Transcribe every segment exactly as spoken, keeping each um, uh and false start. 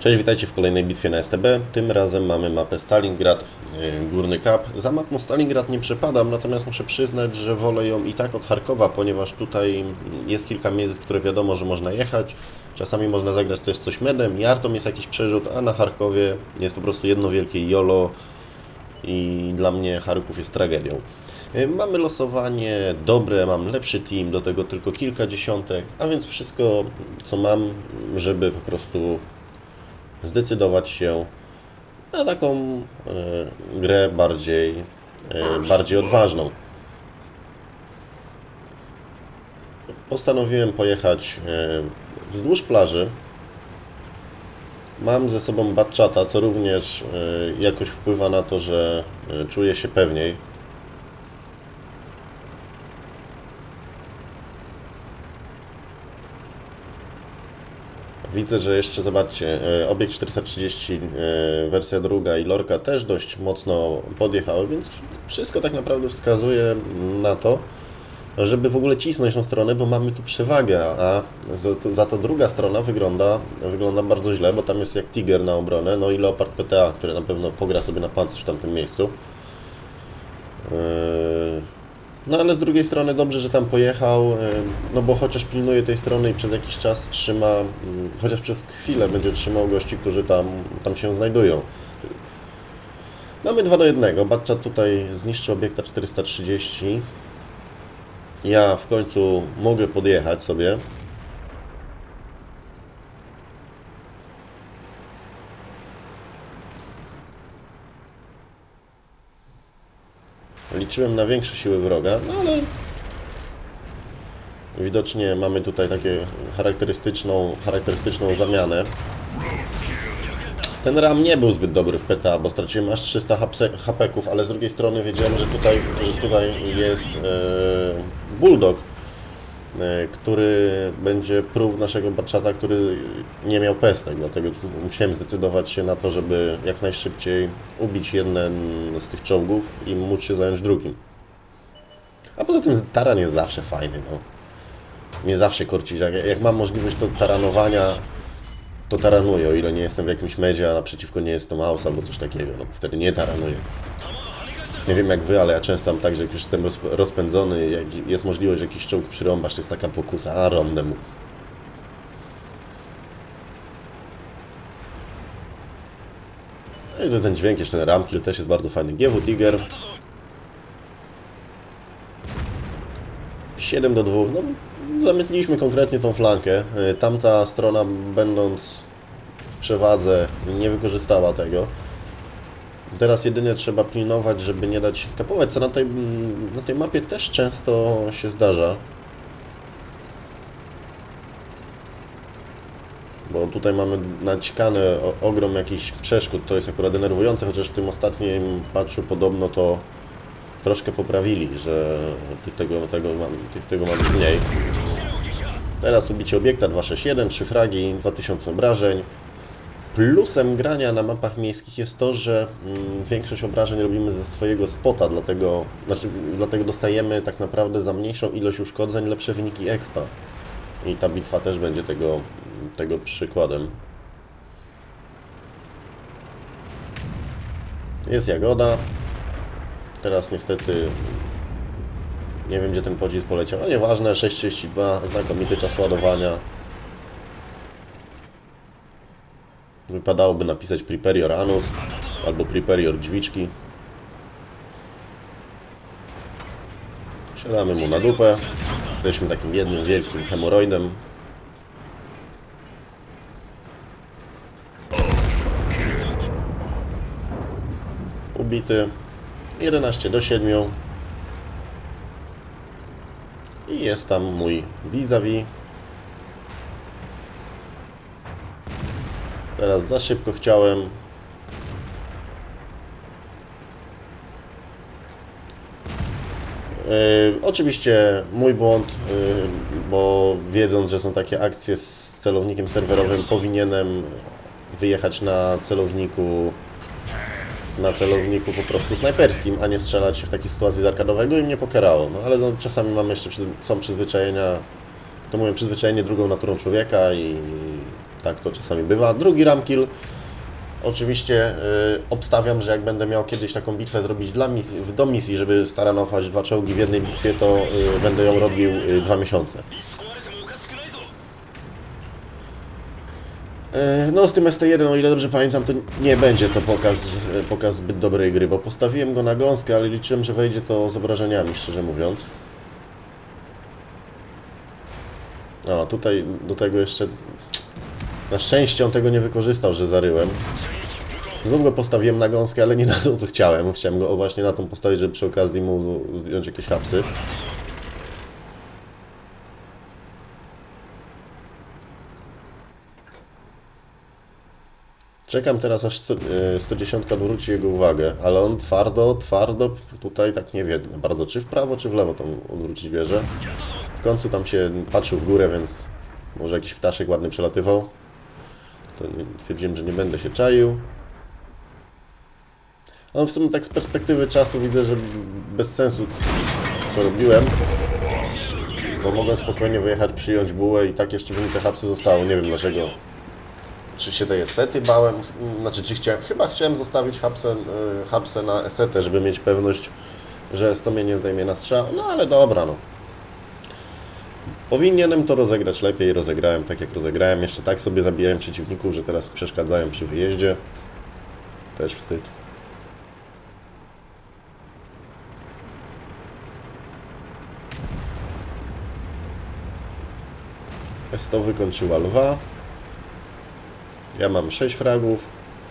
Cześć, witajcie w kolejnej bitwie na S T B. Tym razem mamy mapę Stalingrad, Górny Kap. Za mapą Stalingrad nie przepadam, natomiast muszę przyznać, że wolę ją i tak od Charkowa, ponieważ tutaj jest kilka miejsc, w które wiadomo, że można jechać. Czasami można zagrać też coś medem, Jartą jest jakiś przerzut, a na Charkowie jest po prostu jedno wielkie jolo i dla mnie Charków jest tragedią. Mamy losowanie dobre, mam lepszy team, do tego tylko kilka dziesiątek, a więc wszystko co mam, żeby po prostu zdecydować się na taką e, grę bardziej, e, bardziej odważną. Postanowiłem pojechać e, wzdłuż plaży. Mam ze sobą Batchata, co również e, jakoś wpływa na to, że e, czuję się pewniej. Widzę, że jeszcze, zobaczcie, obiekt czterysta trzydzieści, wersja druga i Lorka też dość mocno podjechały, więc wszystko tak naprawdę wskazuje na to, żeby w ogóle cisnąć tą stronę, bo mamy tu przewagę, a za to druga strona wygląda, wygląda bardzo źle, bo tam jest jak Tiger na obronę, no i Leopard P T A, który na pewno pogra sobie na pancerz w tamtym miejscu. No ale z drugiej strony dobrze, że tam pojechał, no bo chociaż pilnuje tej strony i przez jakiś czas trzyma, chociaż przez chwilę będzie trzymał gości, którzy tam, tam się znajdują. Mamy dwa do jednego. Batchat tutaj zniszczy obiekta czterysta trzydzieści. Ja w końcu mogę podjechać sobie. Liczyłem na większe siły wroga, no ale widocznie mamy tutaj takie charakterystyczną, charakterystyczną zamianę. Ten ram nie był zbyt dobry w P T A, bo straciłem aż trzysta hapeków, ale z drugiej strony wiedziałem, że tutaj, że tutaj jest e, Bulldog, e, który będzie prób naszego Batchata, który nie miał pestek, dlatego musiałem zdecydować się na to, żeby jak najszybciej ubić jeden z tych czołgów i móc się zająć drugim. A poza tym taran jest zawsze fajny, no. Mnie zawsze korci, że jak, jak mam możliwość to taranowania, to taranuję, o ile nie jestem w jakimś medzie, a naprzeciwko nie jest to mouse albo coś takiego, no wtedy nie taranuję. Nie wiem jak wy, ale ja często mam tak, że jak już jestem rozpędzony, jak jest możliwość, że jakiś czołg przyrąbasz, to jest taka pokusa, a rąbnę mu. No i ten dźwięk, jeszcze ten ramkill też jest bardzo fajny. G W Tiger. siedem do dwóch, no zamytliśmy konkretnie tą flankę. Tamta strona, będąc w przewadze, nie wykorzystała tego. Teraz jedynie trzeba pilnować, żeby nie dać się skapować, co na tej, na tej mapie też często się zdarza. Bo tutaj mamy naciskany ogrom jakichś przeszkód, to jest akurat denerwujące, chociaż w tym ostatnim patchu podobno to troszkę poprawili, że tego, tego, mam, tego ma być mniej. Teraz ubicie obiekta dwa sześć jeden, trzy fragi, dwa tysiące obrażeń. Plusem grania na mapach miejskich jest to, że mm, większość obrażeń robimy ze swojego spota, dlatego, znaczy, dlatego dostajemy tak naprawdę za mniejszą ilość uszkodzeń lepsze wyniki expa. I ta bitwa też będzie tego, tego przykładem. Jest Jagoda. Teraz niestety nie wiem, gdzie ten pocisk poleciał, ale nieważne, sześć trzydzieści dwa, znakomity czas ładowania. Wypadałoby napisać Prepare Anus albo Prepare drzwiczki. Siadamy mu na dupę. Jesteśmy takim jednym wielkim hemoroidem. Ubity. jedenaście do siedmiu. I jest tam mój vis-a-vis. Teraz za szybko chciałem. Yy, oczywiście mój błąd, yy, bo wiedząc, że są takie akcje z celownikiem serwerowym, powinienem wyjechać na celowniku na celowniku po prostu snajperskim, a nie strzelać się w takiej sytuacji z arkadowego i mnie pokarało. No ale no, czasami mamy jeszcze, są przyzwyczajenia, to mówię, przyzwyczajenie drugą naturą człowieka i Tak to czasami bywa. Drugi ramkill. Oczywiście y, obstawiam, że jak będę miał kiedyś taką bitwę zrobić dla mis do misji, żeby staranować dwa czołgi w jednej bitwie, to y, będę ją robił y, dwa miesiące. Y, no z tym S T jeden, o ile dobrze pamiętam, to nie będzie to pokaz, y, pokaz zbyt dobrej gry, bo postawiłem go na gąskę, ale liczyłem, że wejdzie to z obrażeniami, szczerze mówiąc. A tutaj do tego jeszcze... Na szczęście on tego nie wykorzystał, że zaryłem. Znów go postawiłem na gąskę, ale nie na to, co chciałem. Chciałem go właśnie na tą postawić, żeby przy okazji mu zdjąć jakieś hapsy. Czekam teraz, aż sto dziesięć odwróci jego uwagę, ale on twardo, twardo tutaj tak nie wie bardzo, czy w prawo, czy w lewo tam odwrócić wieżę. W końcu tam się patrzył w górę, więc może jakiś ptaszek ładny przelatywał. To stwierdziłem, że nie będę się czaił. Ale w sumie tak z perspektywy czasu widzę, że bez sensu to robiłem. Bo mogłem spokojnie wyjechać, przyjąć bułę i tak jeszcze by mi te hapsy zostało. Nie wiem dlaczego. Czy się tej esety bałem? Znaczy, czy chciałem... Chyba chciałem zostawić hapsę, hapsę na esetę, żeby mieć pewność, że sto mnie nie zdejmie na strzał. No ale dobra, no. Powinienem to rozegrać lepiej, rozegrałem tak jak rozegrałem. Jeszcze tak sobie zabijałem przeciwników, że teraz przeszkadzają przy wyjeździe. Też wstyd. S sto wykończyła lwa. Ja mam sześć fragów.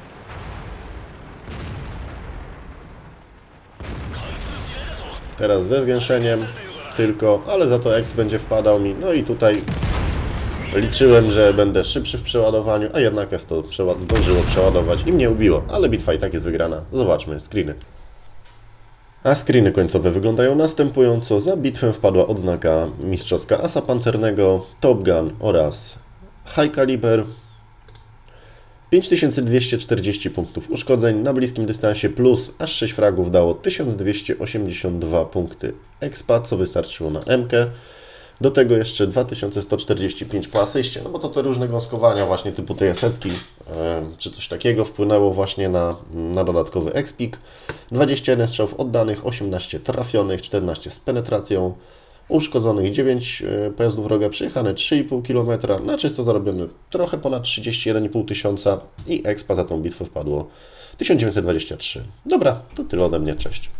Teraz ze zgęszeniem tylko, ale za to X będzie wpadał mi. No i tutaj liczyłem, że będę szybszy w przeładowaniu, a jednak S sto zdążyło przeładować i mnie ubiło. Ale bitwa i tak jest wygrana. Zobaczmy screeny. A screeny końcowe wyglądają następująco. Za bitwę wpadła odznaka mistrzowska asa pancernego, Top Gun oraz High Caliber. pięć tysięcy dwieście czterdzieści punktów uszkodzeń na bliskim dystansie plus aż sześć fragów dało tysiąc dwieście osiemdziesiąt dwa punkty expa, co wystarczyło na M-kę. Do tego jeszcze dwa tysiące sto czterdzieści pięć po asyście, no bo to te różne gąskowania właśnie typu tej setki e, czy coś takiego wpłynęło właśnie na, na dodatkowy expik. dwadzieścia jeden strzałów oddanych, osiemnaście trafionych, czternaście z penetracją. Uszkodzonych dziewięć pojazdów wroga, przejechane trzy i pół kilometra, na czysto zarobione trochę ponad trzydzieści jeden i pół tysiąca i expa za tą bitwę wpadło tysiąc dziewięćset dwadzieścia trzy. Dobra, to tyle ode mnie, cześć.